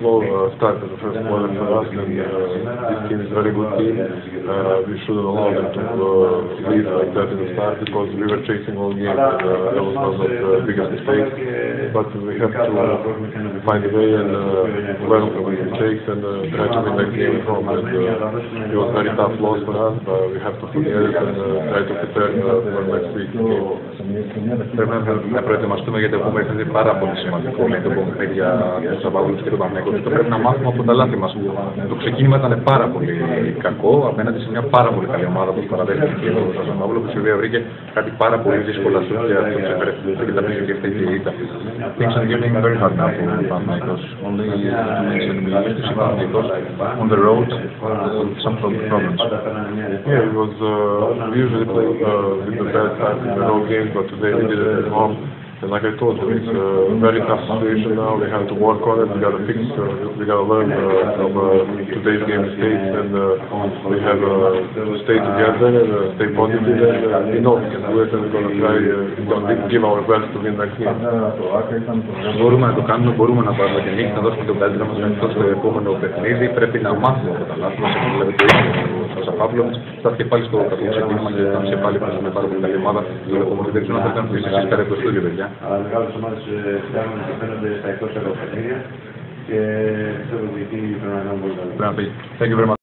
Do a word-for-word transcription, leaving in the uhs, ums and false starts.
Slow uh, start of the first quarter for us, and uh, this team is a very good team. Uh, we shouldn't allow them to uh, lead like that in the start because we were chasing all game, and uh, that was one of the biggest mistakes. But we have to find a way and uh, learn from the mistakes and uh, try to win next game at home. And, uh, it was a very tough loss for us, but we have to forget it and uh, try to prepare uh, for next week's game. Πρέπει να προετοιμαστούμε γιατί το επόμενο είναι πάρα πολύ σημαντικό με το επόμενο για τους Σαββαούλους και τον Παναγιώτο. Το πρέπει να μάθουμε από τα λάθη μας. Το ξεκίνημα ήταν πάρα πολύ κακό απέναντι σε μια πάρα πολύ καλή ομάδα που παραδέχτηκε και τον Σαββαούλο που η οποία βρήκε κάτι πάρα πολύ δύσκολα στο και αυτό ξέφερε και τα πίσω και αυτή η ήττα. Things are getting very hard now for Panathinaikos. Only to mention we used to see Panathinaikos on the road with some problems. Yeah, it was uh, we usually play uh, with the bad side in the road games, but today we did it at home. And like I told you, it's a very tough situation now. We have to work on it. We got to fix. Uh, we got to learn uh, from uh, today's game mistakes, and uh, we have uh, to stay together and uh, stay positive. And uh, we know we can do it, and we're gonna try. Uh, we're gonna give our best to win next game. Μπορούμε να το κάνουμε, μπορούμε να πάρουμε την νίκη, να δώσουμε τον καλύτερο μας αυτό στο επόμενο παιχνίδι. Πρέπει να μάθουμε από τα λάθη μας. Δηλαδή το ίδιο ο Σαφάπλοβιτς στάθηκε πάλι στο κακό ξεκίνημα και ήταν σε πάλι πίσω με πάρα πολύ καλή ομάδα. Το επόμενο δεν ξέρω να θέλετε να πείτε εσείς κάτι από το στούντιο, παιδιά. Αλλά μεγάλες ομάδες φτιάχνουν και φαίνονται στα εκτός έργα παιχνίδια και πιστεύω ότι εκεί πρέπει να κάνουμε πολύ καλά. Πρέπει να πει. Thank you very much.